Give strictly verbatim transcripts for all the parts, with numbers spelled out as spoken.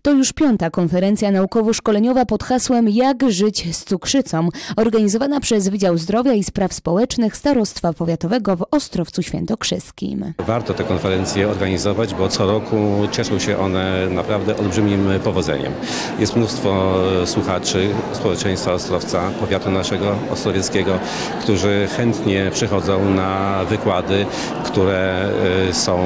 To już piąta konferencja naukowo-szkoleniowa pod hasłem Jak żyć z cukrzycą, organizowana przez Wydział Zdrowia i Spraw Społecznych Starostwa Powiatowego w Ostrowcu Świętokrzyskim. Warto te konferencje organizować, bo co roku cieszą się one naprawdę olbrzymim powodzeniem. Jest mnóstwo słuchaczy społeczeństwa Ostrowca, powiatu naszego ostrowieckiego, którzy chętnie przychodzą na wykłady, które są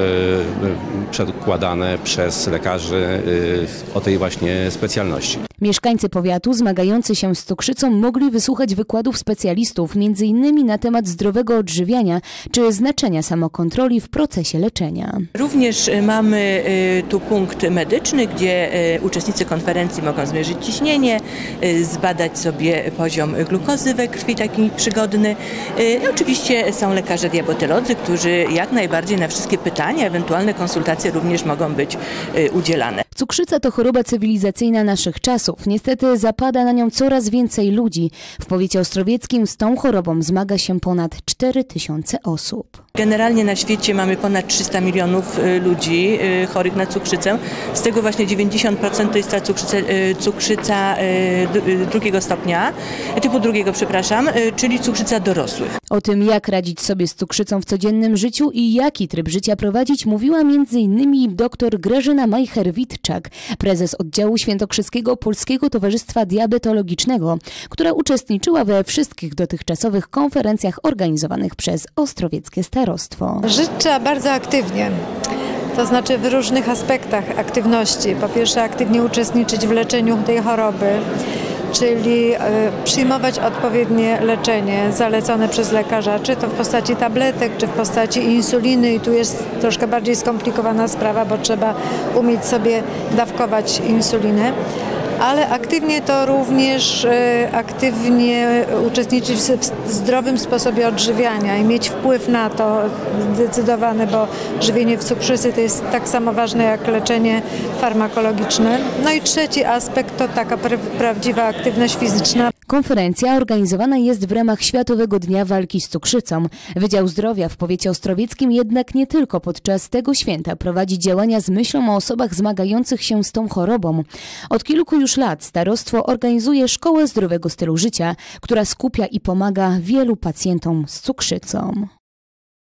przedkładane przez lekarzy o tej właśnie specjalności. Mieszkańcy powiatu zmagający się z cukrzycą mogli wysłuchać wykładów specjalistów, między innymi na temat zdrowego odżywiania czy znaczenia samokontroli w procesie leczenia. Również mamy tu punkt medyczny, gdzie uczestnicy konferencji mogą zmierzyć ciśnienie, zbadać sobie poziom glukozy we krwi, taki przygodny. I oczywiście są lekarze diabetolodzy, którzy jak najbardziej na wszystkie pytania, ewentualne konsultacje również mogą być udzielane. Cukrzyca to choroba cywilizacyjna naszych czasów. Niestety zapada na nią coraz więcej ludzi. W powiecie ostrowieckim z tą chorobą zmaga się ponad cztery tysiące osób. Generalnie na świecie mamy ponad trzysta milionów ludzi chorych na cukrzycę. Z tego właśnie dziewięćdziesiąt procent to jest ta cukrzyca, cukrzyca drugiego stopnia, typu drugiego, przepraszam, czyli cukrzyca dorosłych. O tym, jak radzić sobie z cukrzycą w codziennym życiu i jaki tryb życia prowadzić, mówiła między innymi dr Grażyna Majcher-Witczak, prezes oddziału świętokrzyskiego Polskiego Towarzystwa Diabetologicznego, która uczestniczyła we wszystkich dotychczasowych konferencjach organizowanych przez Ostrowieckie Starostwo. Żyć trzeba bardzo aktywnie. To znaczy w różnych aspektach aktywności. Po pierwsze, aktywnie uczestniczyć w leczeniu tej choroby, czyli przyjmować odpowiednie leczenie zalecone przez lekarza, czy to w postaci tabletek, czy w postaci insuliny. I tu jest troszkę bardziej skomplikowana sprawa, bo trzeba umieć sobie dawkować insulinę. Ale aktywnie to również aktywnie uczestniczyć w zdrowym sposobie odżywiania i mieć wpływ na to zdecydowany, bo żywienie w cukrzycy to jest tak samo ważne jak leczenie farmakologiczne. No i trzeci aspekt to taka prawdziwa aktywność fizyczna. Konferencja organizowana jest w ramach Światowego Dnia Walki z Cukrzycą. Wydział Zdrowia w powiecie ostrowieckim jednak nie tylko podczas tego święta prowadzi działania z myślą o osobach zmagających się z tą chorobą. Od kilku już lat starostwo organizuje Szkołę Zdrowego Stylu Życia, która skupia i pomaga wielu pacjentom z cukrzycą.